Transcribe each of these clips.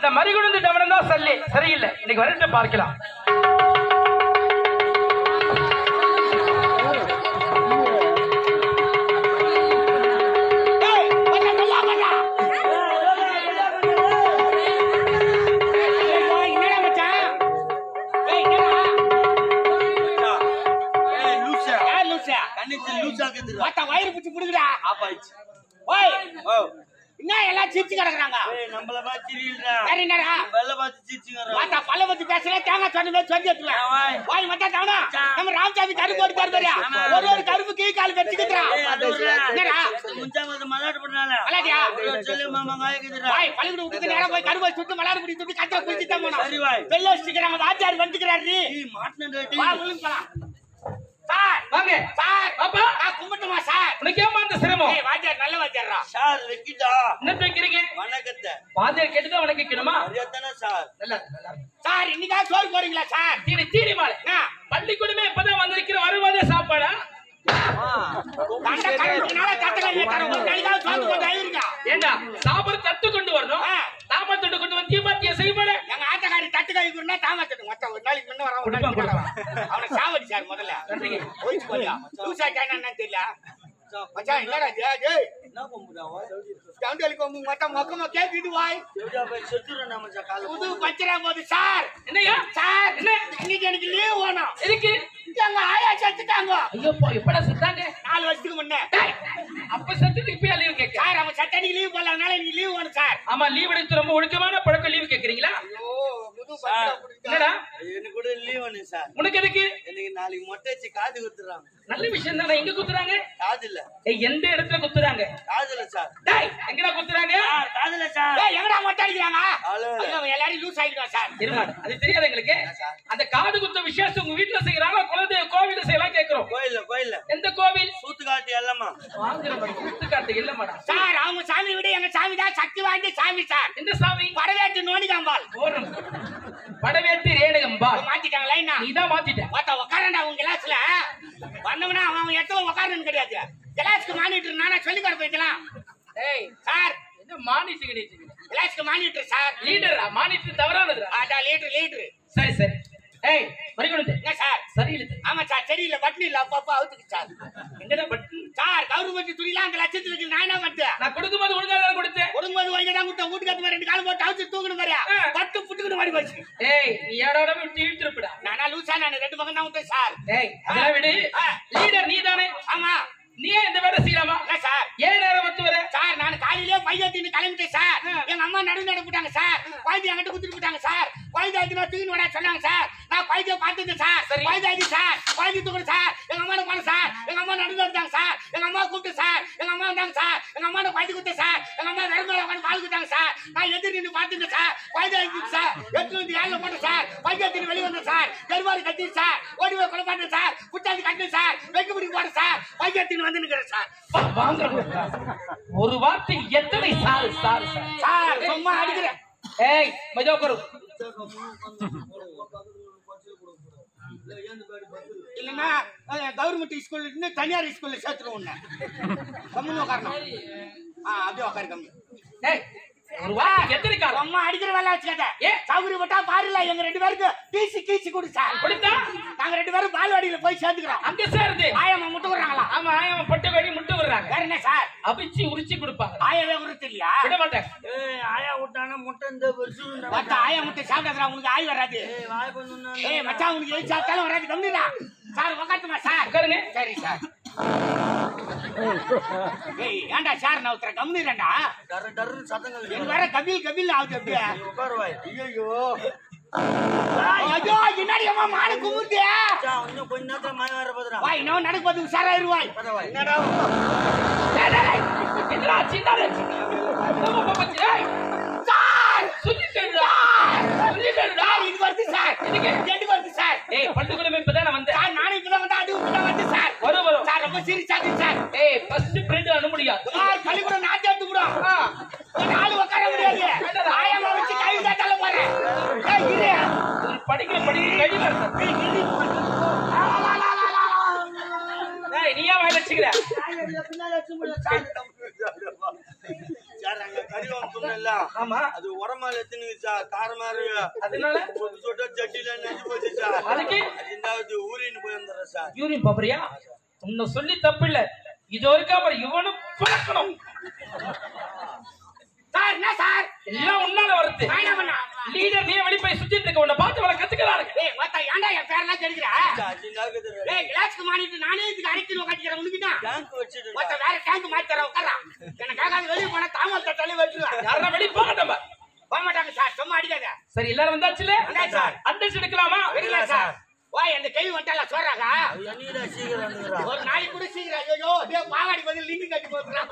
மறிகுழுந்து டமனம் தான் சல்லி சரியில்லை. இன்னைக்கு வரட்டு பார்க்கலாம். வயிறு பிடிச்சு புடுங்கடா. என்ன எல்லாம் சிரிச்சு கிடக்குறாங்க. நம்மள பாத்து சிரிக்கிறா. சரி என்னடா வெள்ள பாத்து சிரிச்சுங்கறா. வாடா பல்ல பத்தி பேசல தேங்காய் சொன்னவே சொல்லி எடுத்துறேன். வாய் மட்டா தானா நம்ம ராமசாமி கருப்பு போட்டு தரதறியா. ஒரு கருப்பு கீ கால் வெச்சிக்குறா. என்னடா முஞ்சாம மலாட் பண்ணால. மலாடியா சொல்லு மாமா காய்க்குதுடா. வாய் பல்லுக்கு விட்டு நேரா போய் கருப்பு சுட்டு மலாடு பிடி சுட்டு கட்ட குளிச்சு தான் போணும். சரி வாய். வெள்ள வச்சிக்கறாங்க வாச்சார் வந்துக்கறாரு. நீ மாட்டன டேடி. வா உள்ள போலாம். சார் வாங்க சார் பாப்பா நான் கும்பிட்டுமா சார். உனக்கு ஏமா அந்த சிரமம்? ஏய் வாச்சார் நல்ல வாச்சாரா. சார் வெக்கிடா. என்ன வைக்கிறீங்க? வணக்கத்தை. பாதியர் கேட்டுதான் உனக்கு கேட்கணுமா? அதேதானே சார். நல்லா சார் இன்னைக்கா சோறு போறீங்களா சார்? தீனி தீனி மாலை. பள்ளிக்கூடமே இப்பதான் வந்திருக்கிற வருவதே சாப்பாடா? கண்ட கருப்புனால தட்டல தர ஒரு நாளைக்கு சோறு போட்டு ஆயிருக்கா. ஏண்டா சாப்பாடு தட்டு கொண்டு வரணும். சாப்பாடு தட்டு கொண்டு வந்து தீபாத்திய செய்யப்பட. எங்க ஆட்டக்காரி தட்டு கை குடுனா தாமத்தட்டு மொத்த ஒரு நாளைக்கு முன்ன வரவன் அவனை சாவடி சார் முதல்ல. போய் போயா. லூசா கைனா தெரியல. மச்சான் என்னடா டேய் என்ன கும்புடாவா? ஸ்டாண்டல் கொம்பு மொத்த மொக்கமா கேக்குது வாய். எவடா போய் செத்துறனா மச்சா கால. புது பச்சரா போது சார். என்னையா சார் என்ன இன்னைக்கு எனக்கு லீவ் வேணும். எதுக்கு? எங்க ஆயா செத்துட்டாங்க. ஐயோ எப்படா செத்தாங்க? 4 வருஷத்துக்கு முன்ன. அப்ப செத்துக்கு இப்ப லீவ் கேக்க. சார் அவன் சட்டனிக்கு லீவ் போடலனால எனக்கு லீவ் வேணும் சார். ஆமா லீவ் எடுத்து ரொம்ப ஒழுக்கமான பழக்கம் லீவ் கேக்குறீங்களா? ஐயோ புது பச்சரா என்னடா எனக்கு கூட லீவ் வேணும் சார். உனக்கு எதுக்கு? எனக்கு நாளைக்கு மொட்டை வச்சு காது குத்துறாங்க. நல்ல விஷயம் தானே. எங்க குத்துறாங்க? காது இல்ல. எந்த இடத்துல குத்துறாங்க? காது இல்ல சார். டேய் எங்கடா குத்துறாங்க? காது இல்ல சார். டேய் எங்கடா மொட்டை அடிக்கறாங்க? ஹலோ. ஐயோ எல்லாரும் லூஸ் ஆயிடுவாங்க சார். இருமாடு அது தெரியாது எங்களுக்கு. அந்த காது குத்த விசேஷம் உங்க வீட்டுல செய்யறாங்க குலதெய்வ கோவில்ல செய்யலாம் கேக்குறோம். கோயில்ல எந்த கோவில்? சூத்துக்காட்டு எல்லாமா. வாங்குற குத்துக்காட்டு இல்ல மாடா. சார் அவங்க சாமி விட எங்க சாமி தான் சக்தி வாய்ந்த சாமி சார். எந்த சாமி? படவேட்டு நோனிகாம்பாள். ஓரம் படவேட்டி ரேணுகம்பாள். மாத்திட்டாங்க லைனா. நீதான் மாத்திட்ட. மொத்த உட்காரண்டா உங்க கிளாஸ்ல வந்தவனா அவன் எத்தனை உட்காரன்னு கிடையாது. கிளாஸ்க்கு மானிட்டர் நானா சொல்லி கொடுக்க வைக்கலாம். ஏய் சார் என்ன மானிட்டர் கிடையாது? கிளாஸ்க்கு மானிட்டர் சார். லீடரா? மானிட்டர் தவறானதுடா. ஆடா லீடர். சரி சரி. ஏய் மறிக்கொண்டு என்ன சார்? சரியில்லை. ஆமா சார் தெரியல பட்னி இல்ல அப்பப்ப அவுத்துக்கு சார். எங்கடா பட்டு? சார் கவர்மெண்ட் துணிலாம் அந்த லட்சத்துல இருக்கு நான் என்ன பண்ணேன்? நான் கொடுக்கும்போது ஒழுங்கா தான் கொடுத்தேன். கொடுக்கும்போது வைங்க தான் கொடுத்த வீட்டுக்கு வந்து 2 கால் போட்டு அவுத்து தூக்கணும் மாதிரியா பட்டு புட்டுக்கிட்டு மாடி போச்சு. ஏய் நீ யாரோட விட்டு இழுத்துருப்படா. நானா லூசா நான் 2 பக்கம் தான் விட்டேன் சார். ஏய் அதெல்லாம் விடு. லீடர் நீதானே? ஆமா. நீ இந்த வேலை செய்யலாமா? இல்ல சார். ஏன் நேரம் வந்து வர? சார் நான் காலையிலே பையத்தின்னு கிளம்பிட்டேன் சார். எங்க அம்மா நடு போட்டாங்க சார். குழந்தை என்கிட்ட குடுத்துட்டு போட்டாங்க சார். குழந்தை ஆயிடுச்சுனா தூக்கின்னு வர சொன்னாங்க சார். நான் குழந்தைய பார்த்துட்டேன் சார். குழந்தை ஆயிடுச்சு சார். குழந்தை தூக்கணும் சார். எங்க அம்மா போன சார். எங்க அம்மா நடுந்து வந்தாங்க சார். எங்க அம்மா கூப்பிட்டு சார். எங்க அம்மா வந்தாங்க சார். எங்க அம்மா குழந்தை கொடுத்தேன் சார். எங்க அம்மா வெறும் உட்காந்து பால் கொடுத்தாங்க சார். நான் எதிர் நின்று பார்த்துட்டேன் சார். குழந்தை ஆயிடுச்சு சார். எடுத்து வந்து ஏழை போட்டேன் சார். பையத்தின்னு வெளியே வந்தேன் சார். பெருமாள் கட்டி சார். ஓடி போய் கொலை பண்ணேன் சார். குட்டாந்து கட்டு சார். வெக்கு பிடிக்க போட்டேன் சார். பையத்தின்னு வந்து நிற்கிறேன் சார். ஒரு வார்த்தை எத்தனை சார் சார் சார் சும்மா அடிக்கிறேன். ஏய் மஜா கரு இல்லன்னா கவர்மெண்ட் ஸ்கூல் இருந்து தனியார் ஸ்கூல்ல சேர்த்துருவோம். கம்முன்னு உட்காரணும். அப்படியே உட்காரு கம்மி. ஏய் ஒரு வார்த்தை எத்தனை கால் அம்மா அடிக்கிற வேலை வச்சுக்காத. சவுரி விட்டா பாருல எங்க 2 பேருக்கு கீச்சு கொடு சார். கொடுத்தா நாங்க 2 பேரும் பால்வாடியில போய் சேர்ந்துக்கிறோம். அங்க சேருது. ஆயம்மா முட்டை விடுறாங்களா? ஆமா ஆயம்மா பொட்டை வெடி முட்டை விடுறாங்க. வேற என்ன சார்? அபிச்சி உரிச்சி கொடுப்பாங்க. ஆயவே உருத்து இல்லையா? விட மாட்டேன். ஆயா விட்டானா முட்டை இந்த மத்த ஆயா முட்டை சாப்பிடாதா உனக்கு ஆய் வராது. வாய் கொஞ்சம் மச்சான் உனக்கு எது சாப்பிட்டாலும் வராது. கம்மிடா சார். உக்காட்டுமா சார்? உட்காருங்க. சரி சார். ஏண்டா சார் நான் உத்தர கம்மிடா. டர் டர்னு சத்தங்கள் எனக்கு வேற கபில் ஆகுது. அப்படியே உட்காருவாய். ஐயோ ஐயோ என்னடி அம்மா மாடு குமுட்டியா? இன்னும் கொஞ்ச நேரத்துல மழை வர போதுடா. வா இன்னும் நடக்க போது உஷாராயிருவாய். என்னடா என்னடா சின்னது நம்ம பாப்பா ஏய் சார் சுத்திட்டேடா இது வருது சார். இதுக்கு வருது சார். ஏய் பள்ளிக்கூடம் இப்பதான் வந்தேன் சார் நானே இப்பதான் வந்து அது இப்பதான் வந்து சார். வரும் சார் ரொம்ப சீரியஸாச்சு சார். ஏய் ஃபர்ஸ்ட் பிரிண்ட் அனு முடியாது. பள்ளிக்கூடம் நான் சேர்த்து கூட ஒரு ஆளு உட்கார முடியாது. ஆயமா வச்சு கை தட்டால போறேன். படிக்கிற கையில நீயா வாயில வச்சுக்கிற பின்னால வச்சு முடியும் சார். அடிவாங்க சொன்னல ஆமா அது உரமால எத்தனை சார் காரமா இருக்கு அதனால ஒரு சொட்ட சட்டில நெஞ்சு போச்சு சார் அதுக்கு ரெண்டாவது ஊரின் போய் வந்துடுறேன் சார் யூரின் பாப்பறியா உன்னை சொல்லி தப்பு இல்ல இது வரைக்கும் அப்புறம் இவனும் பழக்கணும் சார் என்ன சார் எல்லாம் உன்னால வருது நான் என்ன பண்ணா லீடர் நீ வெளி போய் சுத்திட்டு இருக்க உன்னை பார்த்து வள கத்துக்கிறாரு ஏய் மத்த ஏன்டா என் பேரெல்லாம் தெரிஞ்சுடா அஜிண்டாக்குது ஏய் கிளாஸ்க்கு மாட்டிட்டு நானே இதுக்கு அடிக்கணும் உட்காந்துக்கிறேன் உனக்குதான் டேங்க் வச்சிட்டு மத்த வேற டேங்க் மாத்தி தர உட்காரலாம் எனக்காக வெளியே போனா தாமத்தை தள்ளி வச்சிருவேன் யாரா வெளி போகட்டும் போக மாட்டாங்க சார் சும்மா அடிக்காத சரி எல்லாரும் வந்தாச்சுல வந்தாச்சு சார். அட்ரஸ் எடுக்கலாமா வரல சார் வா அந்த கேள்வி வந்துட்டல சொல்றாங்க என்னடா சீக்கிரம் வந்துடுறா ஒரு நாளைக்கு கூட சீக்கிரம் ஐயோ டேய் பாவாடி பதில் லிங்க் கட்டி போட்டுறான்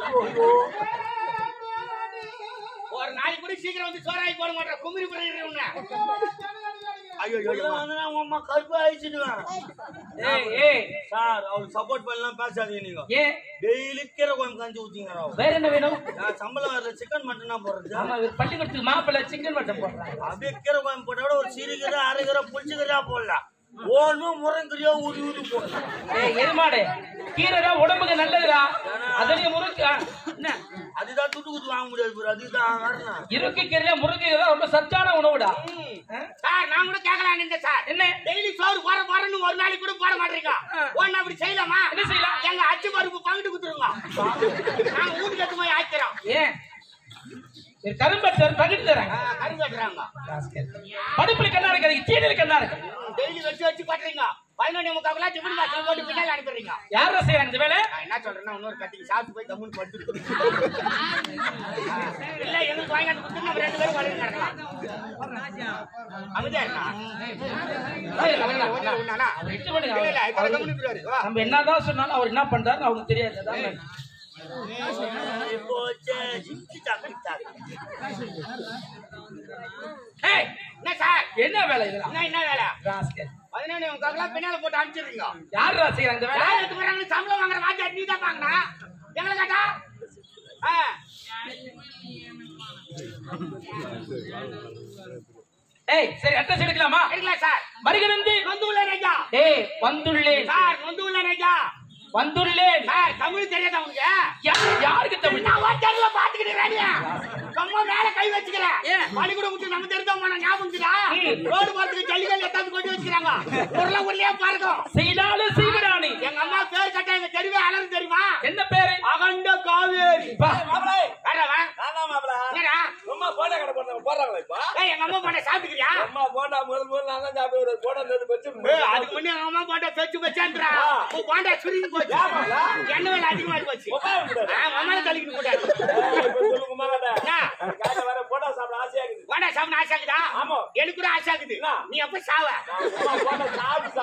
ஒரு நாளைக்கு கூட சீக்கிரம் வந்து சோறாய் போட மாட்டேன் குமிரி புரியுறவங்க ஐயோ அம்மா கருப்பு ஆயிடுச்சுடுவேன் ஏய் சார் அவர் சப்போர்ட் பண்ணலாம் பேசாதீங்க நீங்க ஏன் டெய்லி கீரை குழம்பு காஞ்சி ஊத்திங்க வேற என்ன வேணும் நான் சம்பளம் வரல சிக்கன் மட்டனா போடுறது ஆமா பள்ளிக்கூடத்துக்கு மாப்பிள்ளை சிக்கன் மட்டன் போடுறாங்க அப்படியே கீரை குழம்பு போட்டா கூட ஒரு சிறுகீரை அரைக்கீரை புளிச்சுக்கீரையா போடலாம் ஒன்னும் முருங்கீரையா ஊறி ஊறி போடலாம் ஏய் எருமாடு கீரைடா உடம்புக்கு நல்லதுடா அதுலயே முருங்க என்ன அதுதான் துட்டு குத்து வாங்க முடியாது bro. அதுதான் வரணும் இருக்கு கீரையில முருங்கை தான் ரொம்ப சத்தான உணவுடா சார் நான் கூட கேட்கலாம் நின்ற சார் என்ன டெய்லி சோறு போறன்னு ஒரு நாளைக்கு கூட போட மாட்டீங்க ஒன்னு அப்படி செய்யலாமா என்ன செய்யலாம் எங்க அச்சு பருப்பு பங்கிட்டு குடுத்துருங்க நாங்க வீட்டுக்கு எடுத்து போய் ஆய்க்கிறோம் ஏன் கரும்பட்டர் பகிர்ந்து தராங்க கரும்பு வெட்டுறாங்க படுப்புல கண்ணா இருக்கு தீனில கண்ணா இருக்கு டெய்லி வச்சு பண்றீங்க 11:45 டிஃபன் பாக்ஸ் போட்டு பின்னாடி அனுப்பிடுறீங்க யாரா செய்யறாங்க இந்த வேலை நான் என்ன சொல்றேன்னா இன்னொரு கட்டிங் சாப்பிட்டு போய் கம்முன்னு படுத்து இல்ல எங்களுக்கு வாங்கி கொடுத்து நம்ம ரெண்டு பேரும் வழி நடக்கலாம் அமைதியா இருக்கா நம்ம என்னதான் சொன்னாலும் அவர் என்ன பண்றாரு அவங்களுக்கு தெரியாது என்ன சார் என்ன வேலை இதெல்லாம் என்ன வேலை 11:45 பின்னால போட்டு அனுப்பிச்சிருக்கீங்க யாரா செய்யறாங்க இந்த வேலை யார் எடுத்து போறாங்க சம்பளம் வாங்குற வாத்தியா நீ தான் வாங்கினா எங்களை கேட்டா ஏய் சரி அட்ரஸ் எடுக்கலாமா எடுக்கலாம் சார் மரிகனந்தி வந்துள்ளேன் ஐயா ஏய் வந்துள்ளேன் சார் வந்துள்ளேன் ஐயா வந்துள்ளேன் சார் தமிழ் தெரியாதா உனக்கு யாருக்கு தமிழ் நான் வாத்தியார்ல பாத்துக்கிட்டு சும்மா மேல கை வச்சுக்கிறேன் பள்ளிக்கூடம் விட்டு நம்ம தெரிஞ்சோம் ஞாபகம் ரோடு பார்த்துக்கு ஜல்லிகள் எத்தாந்து கொண்டு வச்சுக்கிறாங்க உருளையா பாருங்க செய்தாலும் செய்விடானி எங்க அம்மா பேர் கட்ட எங்க தெருவே அலரும் தெரியுமா என்ன பேரு அகண்ட காவேரி அம்மா போட்டா கடை போடுறாங்களா இப்ப எங்க அம்மா போட்ட சாப்பிட்டுக்கிறியா அம்மா போட்டா முதல் நான் தான் சாப்பிடுவேன் போட்டா வச்சு அதுக்கு முன்னே எங்க அம்மா போட்ட பெச்சு வச்சான்றா போண்டா சுருங்கி போச்சு எண்ணெய் வேலை அதிகமா போச்சு அம்மாவை தள்ளிக்கிட்டு போட்டாரு வர போட்டா சாப்பிட ஆசையா இருக்குது போண்டா சாப்பிட ஆசை ஆகுதா ஆமா எனக்கு கூட ஆசை ஆகுது நீ எப்ப சாவ போட்டா சாப்பிட்டு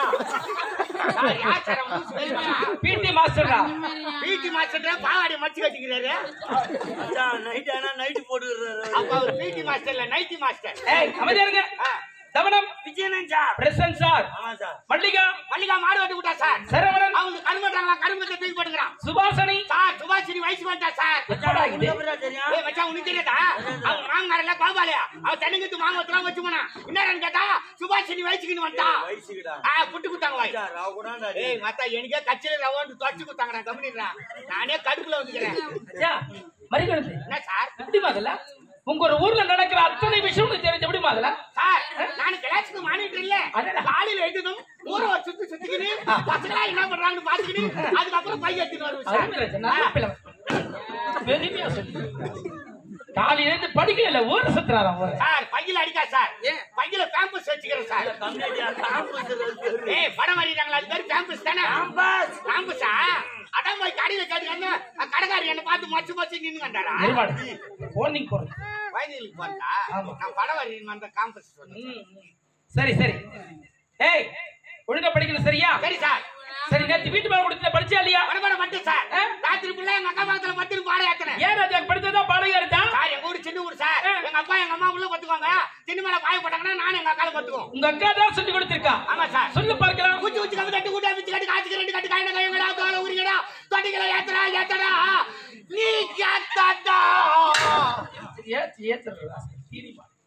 பிடி மாஸ்டரா பிடி மாஸ்டர் பாவாடி மடிச்சு கட்டிக்கிறாரு நைட் ஆனா நைட் போட்டுக்கிறாரு அப்ப அவர் பிடி மாஸ்டர் இல்ல நைட்டி மாஸ்டர் ஏய் அமைதியா இருங்க தவனம் விஜயனன் சார் பிரசன்ட் சார் ஆமா சார் மல்லிகா மாடு வெட்டி விட்டா சார் சரவணன் அவங்க கரும்பட்டாங்களா கரும்பத்தை தூக்கி போட்டுக்கிறான் சுபாசனி சார் சுபாஷினி வயசு வந்துட்டா சார் எப்படா இது தெரியும் ஏய் மச்சான் உனக்கு தெரியாதா அவங்க மாங்கறல பாபாலையா அவ தென்னங்கத்து மாங்கத்தலாம் வச்சு போனா என்னன்னு கேட்டா சுபாஷினி வயசுக்கு வந்துட்டா வயசுக்குடா புட்டு குத்தாங்க வாய் சார் அவ கூட ஏய் மத்தா எனக்கே கச்சில ரவுண்டு தொச்சு குத்தாங்கடா கம்பெனிடா நானே கடுப்புல வந்துக்கிறேன் ஐயா மரிகனந்தி என்ன சார் எப்படி மாதல உங்க ஒரு ஊர்ல நடக்கிற அத்தனை விஷயம் உங்களுக்கு தெரிஞ்ச எப்படி மாதல சார் நான் கிளாஸ்க்கு மானிட்டர் இல்ல காலையில எழுதும் ஊரை சுத்திக்கிட்டு பசங்களா என்ன பண்றாங்கன்னு பாத்துக்கிட்டு அதுக்கப்புறம் பைய எடுத்துட்டு வருவேன் பெருமையா சொல்லி காலையில இருந்து படிக்கல ஊர் சுத்துறாரா சார் பையில அடிக்கா சார் பையில பேம்பஸ் வச்சுக்கிறேன் சார் ஏய் படம் வரையிறாங்களா அது பேர் பேம்பஸ் தானே பேம்பஸா அதான் போய் கடையில கேட்டுக்காங்க கடைக்காரி என்ன பார்த்து மச்சு நின்னு கண்டாரா போனிங் போறேன் வயதிலுக்கு போறா நான் படம் வரையின் அந்த காம்பஸ் சரி சரி ஏய் ஒழுங்கா படிக்கணும் சரியா சரி சார் சரி நேத்து வீட்டு மேல கொடுத்த படிச்சா இல்லையா படம் மட்டும் சார் ராத்திரி புள்ள எங்க அக்கா பக்கத்துல பத்து பாடம் ஏத்தனேன் ஏன் ராஜா படிச்சதா பாடம் ஏறிட்டா சார் எங்க ஊரு சின்ன ஊர் சார் எங்க அப்பா எங்க அம்மா உள்ள பத்துக்குவாங்க சின்ன மேல பாய போட்டாங்கன்னா நானும் எங்க அக்கால பத்துக்குவோம் உங்க அக்கா தான் சொல்லி கொடுத்திருக்கா ஆமா சார் சொல்லு பார்க்கலாம் குச்சி குச்சி கம்பி கட்டி கூட்டா பிச்சு கட்டி காய்ச்சி ரெண்டு கட்டி காயின கையங்கடா தோல உரிங்கடா தொட்டிகளை ஏத்தடா நீ கேத்தடா ஏத்துறா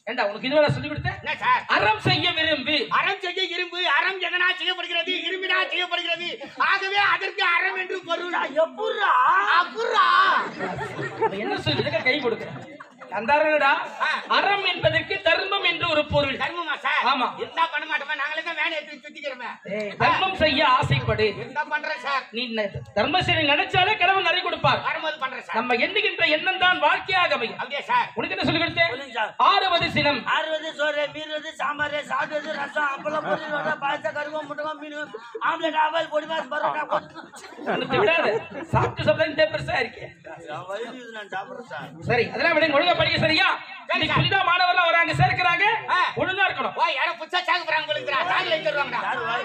ஏண்டா உனக்கு இதுவரை சொல்லி கொடுத்தேன் என்ன சார்? அறம் செய்ய விரும்பு. அறம் செய்ய இரும்பு, அறம் எதனா செய்யப்படுகிறது, இரும்பினா செய்யப்படுகிறது. ஆகவே அதற்கு அறம் என்று பொருள். எப்படா அப்புறா என்ன சொல்லி கை கொடுக்கிறேன் அந்தாரடா. அறம் என்பதற்கு தர்மம் என்று ஒரு பொருள். தர்மமா சார்? ஆமா. இருந்தா பண்ண மாட்டோமா? நாங்களே தான் வேலை எடுத்து சுத்திக்கிறோமே. தர்மம் செய்ய ஆசைப்படு. இருந்தா பண்றேன் சார். நீ தர்மம் செய்ய நினைச்சாலே கடவுள் நிறைய கொடுப்பார். வரும்போது பண்றேன் சார். நம்ம எண்ணுகின்ற எண்ணம் தான் வாழ்க்கையாக அமையும். அப்படியே சார். உனக்கு என்ன சொல்லி கொடுத்தேன்? சொல்லுங்க சார். ஆறுவது சினம். ஆறுவது சோறு, மீறுவது சாம்பார், சாப்பிடுவது ரசம், அப்பளம், பொரியல், வடை, பாயசம், கருவம், முட்டகம், மீன், ஆம்லெட், ஆவல், பொடி மாஸ், பரோட்டா. உனக்கு விடாது. சாப்பிட்டு சாப்பிட்டு பெருசா இருக்கேன். வயிறு இது நான் சாப்பிடுறேன் சார். சரி அதெல்லாம் விட ஒழுங்கா படிக்க. சரியா? இன்னைக்கு புதிதா மாணவர்கள் வராங்க, சேர்க்கிறாங்க. ஒழுங்கா இருக்கணும். ஓ யாரோ புதுசா சாக்கு போறாங்க உங்களுக்கு. சாக்கு வச்சிருவாங்கடா. யார் வாய்?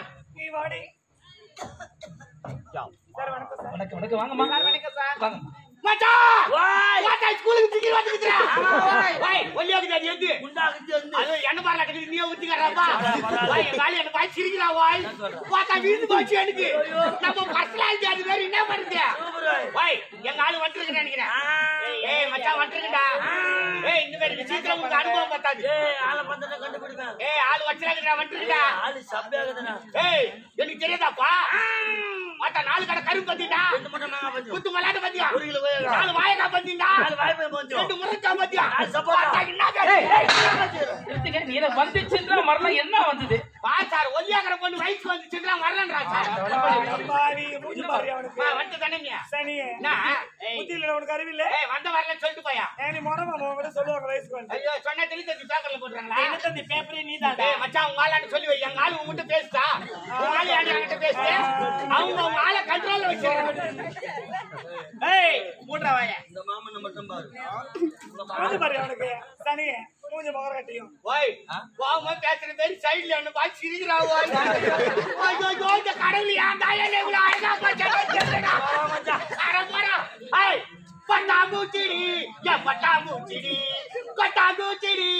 வணக்கம் வணக்கம். வாங்கம்மா. வணக்கம் சார். வாங்க. மச்சான் வாய். வாடா ஸ்கூலுக்கு டிக்கெட் வந்துக்குறா. வாய் ஒல்லியாக்குது அது எது? குண்டாக்குது வந்து. அது என்ன பாரல கட்டி நீயே ஊத்திக்கறப்பா. வாய் காலி என்ன பாய் சிரிக்கிறா வாய். வாடா வீந்து போச்சு எனக்கு. நம்ம பர்சனல் அது வேற என்ன பண்ணுது? வாய் எங்க ஆளு வந்துருக்கு நினைக்கிறேன். ஏய் மச்சான் வந்துருக்கடா. ஏய் இந்த மாதிரி சீக்கிரம் உங்களுக்கு அனுபவம் பத்தாது. ஏய் ஆளை பந்தன கண்டுபிடிப்பேன். ஏய் ஆளு வச்சிராங்கடா வந்துருக்கடா. ஆளு சப்பையாகுதுனா. ஏய் எனக்கு தெரியாதாப்பா? மாட்டா நாலு கடை கரும்பு பத்திடா. ரெண்டு முட்டை மாங்கா பஞ்சு. குத்து மலாட்ட பத்தியா? 1 கிலோ கோயகா. நாலு வாயக்கா பத்திடா. நாலு வாய்ப்பை பஞ்சு. 2 முருங்கா பத்தியா? நாலு சப்போட்டா. மாட்டா என்ன ஏய், ஏய், நிறுத்துங்க. நீ என்ன வந்துச்சுன்ற மரணம் என்ன வந்தது? பா சார் ஒல்லியாக்கற பொண்ணு வயசு வந்துச்சுன்றா வரலன்றா சார். பாவி மூஞ்சி பாரு அவனுக்கு. வா வந்து தானே. சனி என்ன? ஏய் புத்தியில உனக்கு அறிவில்ல. ஏய் வந்த வரல சொல்லிட்டு போயா. நீ மொனமா மொன சொல்லுவாங்க வயசுக்கு வந்து. ஐயோ சொன்னா தெளிச்சு பேப்பர்ல போடுறாங்களா? என்ன தம்பி பேப்பரே நீதான். ஏய் மச்சான் உங்க ஆளான்னு சொல்லி வை. எங்க ஆளு உங்ககிட்ட பேசுடா. உங்க ஆளு என்கிட்ட பேசு. அவங்க உங்க ஆளை கண்ட்ரோல்ல வச்சிருக்காங்க. ஏய் மூட்றா வாயே. இந்த மாமனை மட்டும் பாரு. அது பாரு அவனுக்கு. சனி மூஞ்சி மகர கட்டியும். ஓய் வாமா பேசுற மாதிரி சைடுல என்ன பா சிரிக்கிறா ஓய். ஐயோ ஐயோ இந்த கடவுள் ஏன் தாயலே இவ்வளவு அழகா பச்சடா. மச்சான் அட போடா. ஏய் பட்டாம்பூச்சிடி ஏ பட்டாம்பூச்சிடி பட்டாம்பூச்சிடி